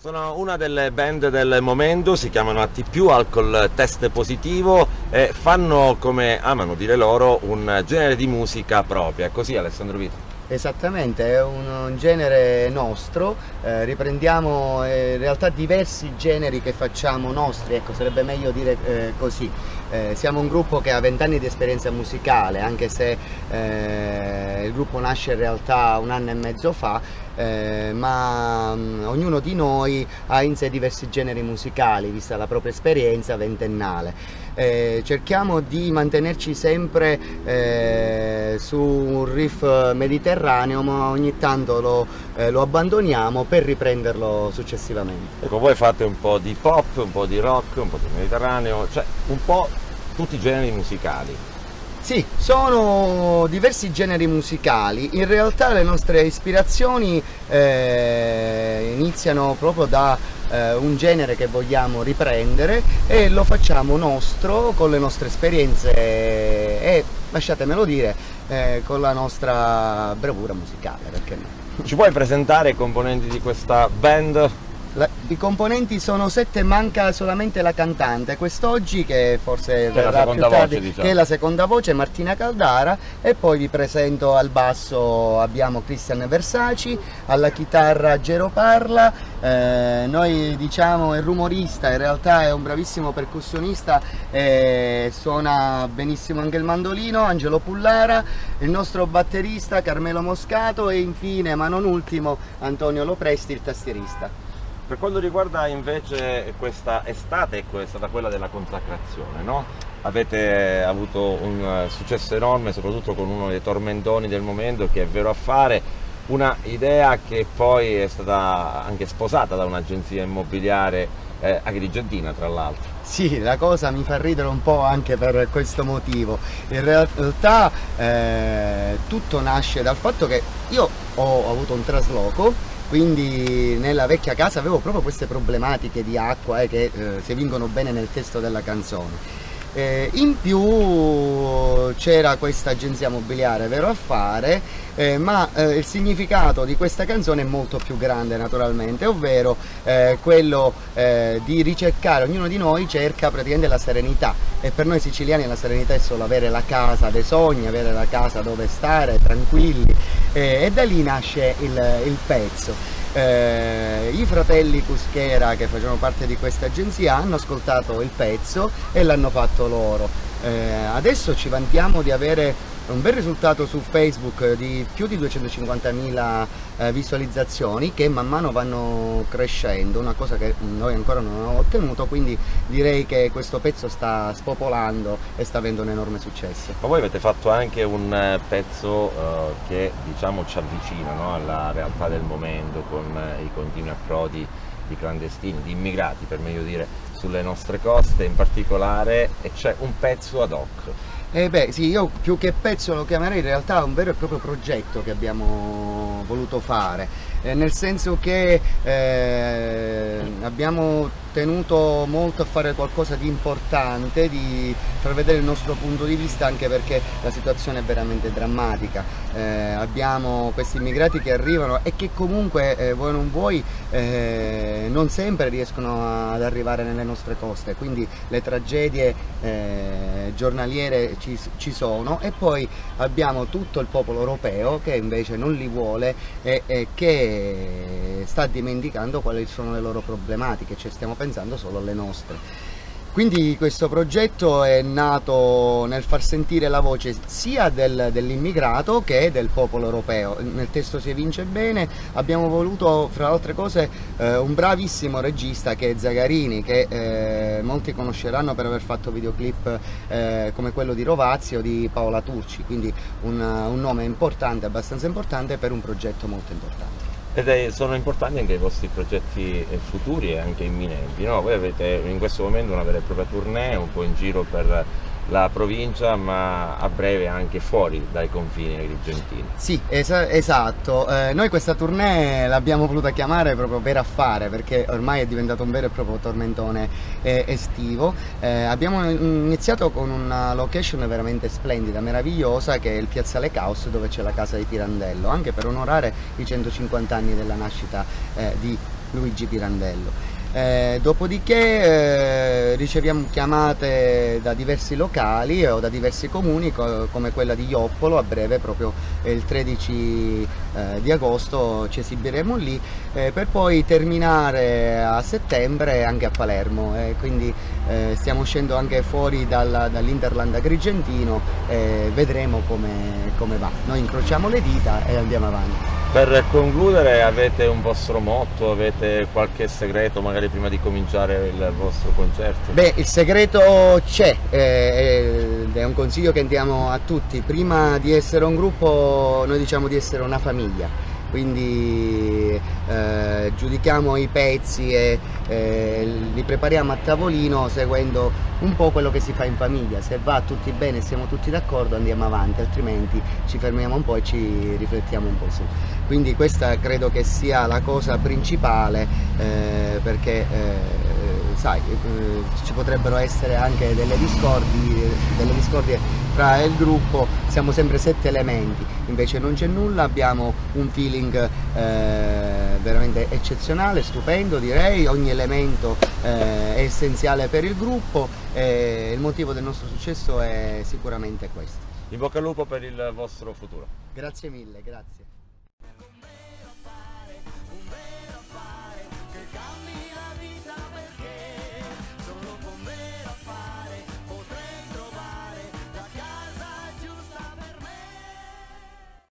Sono una delle band del momento, si chiamano AT+, Alcol Test Positivo, e fanno, come amano dire loro, un genere di musica propria. È così, Alessandro Vito? Esattamente, è un genere nostro, riprendiamo in realtà diversi generi che facciamo nostri, ecco, sarebbe meglio dire così. Siamo un gruppo che ha 20 anni di esperienza musicale, anche se il gruppo nasce in realtà un anno e mezzo fa, ma ognuno di noi ha in sé diversi generi musicali, vista la propria esperienza ventennale. Cerchiamo di mantenerci sempre su un riff mediterraneo, ma ogni tanto lo abbandoniamo per riprenderlo successivamente. Ecco, voi fate un po' di pop, un po' di rock, un po' di mediterraneo, cioè un po' tutti i generi musicali. Sì, sono diversi generi musicali. In realtà le nostre ispirazioni iniziano proprio da un genere che vogliamo riprendere e lo facciamo nostro con le nostre esperienze e, lasciatemelo dire, con la nostra bravura musicale, perché no? Ci puoi presentare i componenti di questa band? I componenti sono 7, manca solamente la cantante quest'oggi, che forse verrà più tardi, voce, diciamo. Che è la seconda voce, Martina Caldara, e poi vi presento: al basso abbiamo Cristian Versaci, alla chitarra Gero Parla, noi diciamo è rumorista, in realtà è un bravissimo percussionista, suona benissimo anche il mandolino, Angelo Pullara, il nostro batterista Carmelo Moscato e infine, ma non ultimo, Antonio Lopresti, il tastierista. Per quanto riguarda invece questa estate, ecco, è stata quella della consacrazione, no? Avete avuto un successo enorme, soprattutto con uno dei tormentoni del momento, che è Vero Affare, una idea che poi è stata anche sposata da un'agenzia immobiliare agrigentina, tra l'altro. Sì, la cosa mi fa ridere un po' anche per questo motivo. In realtà tutto nasce dal fatto che io ho avuto un trasloco, quindi nella vecchia casa avevo proprio queste problematiche di acqua che si evincono bene nel testo della canzone. In più c'era questa agenzia immobiliare Vero Affare, ma il significato di questa canzone è molto più grande, naturalmente, ovvero quello di ricercare, ognuno di noi cerca praticamente la serenità, e per noi siciliani la serenità è solo avere la casa dei sogni, avere la casa dove stare tranquilli, e da lì nasce il pezzo. I fratelli Cuschera, che facevano parte di questa agenzia, hanno ascoltato il pezzo e l'hanno fatto loro. Adesso ci vantiamo di avere un bel risultato su Facebook di più di 250.000 visualizzazioni, che man mano vanno crescendo, una cosa che noi ancora non abbiamo ottenuto, quindi direi che questo pezzo sta spopolando e sta avendo un enorme successo. Ma voi avete fatto anche un pezzo che, diciamo, ci avvicina, no, alla realtà del momento, con i continui approdi di clandestini, di immigrati per meglio dire, sulle nostre coste in particolare, e c'è un pezzo ad hoc. Beh sì, io più che pezzo lo chiamerei in realtà un vero e proprio progetto che abbiamo voluto fare, nel senso che abbiamo tenuto molto a fare qualcosa di importante, di far vedere il nostro punto di vista, anche perché la situazione è veramente drammatica. Abbiamo questi immigrati che arrivano e che comunque, vuoi non vuoi, non sempre riescono ad arrivare nelle nostre coste, quindi le tragedie giornaliere ci sono, e poi abbiamo tutto il popolo europeo che invece non li vuole e che sta dimenticando quali sono le loro problematiche, cioè stiamo pensando solo alle nostre. Quindi questo progetto è nato nel far sentire la voce sia dell'immigrato che del popolo europeo. Nel testo si evince bene. Abbiamo voluto, fra altre cose, un bravissimo regista che è Zagarini, che molti conosceranno per aver fatto videoclip come quello di Rovazzi o di Paola Turci, quindi un nome importante, abbastanza importante per un progetto molto importante. Sono importanti anche i vostri progetti futuri e anche imminenti, no? Voi avete in questo momento una vera e propria tournée, un po' in giro per la provincia, ma a breve anche fuori dai confini agrigentini. Sì, esatto. Noi questa tournée l'abbiamo voluta chiamare proprio Vero Affare, perché ormai è diventato un vero e proprio tormentone estivo. Abbiamo iniziato con una location veramente splendida, meravigliosa, che è il Piazzale Caos, dove c'è la casa di Pirandello, anche per onorare i 150 anni della nascita di Luigi Pirandello. Dopodiché riceviamo chiamate da diversi locali o da diversi comuni come quella di Joppolo. A breve, proprio il 13 di agosto, ci esibiremo lì, per poi terminare a settembre anche a Palermo, quindi stiamo uscendo anche fuori dall'Interland agrigentino e vedremo come va. Noi incrociamo le dita e andiamo avanti. Per concludere, avete un vostro motto, avete qualche segreto magari prima di cominciare il vostro concerto? Beh, il segreto c'è, ed è un consiglio che diamo a tutti: prima di essere un gruppo noi diciamo di essere una famiglia, quindi giudichiamo i pezzi e li prepariamo a tavolino seguendo un po' quello che si fa in famiglia. Se va tutti bene, siamo tutti d'accordo, andiamo avanti, altrimenti ci fermiamo un po' e ci riflettiamo un po' su. Quindi questa credo che sia la cosa principale, perché sai, ci potrebbero essere anche delle discordie fra il gruppo. Siamo sempre 7 elementi, invece non c'è nulla, abbiamo un feeling veramente eccezionale, stupendo direi. Ogni elemento è essenziale per il gruppo e il motivo del nostro successo è sicuramente questo. In bocca al lupo per il vostro futuro. Grazie mille, grazie.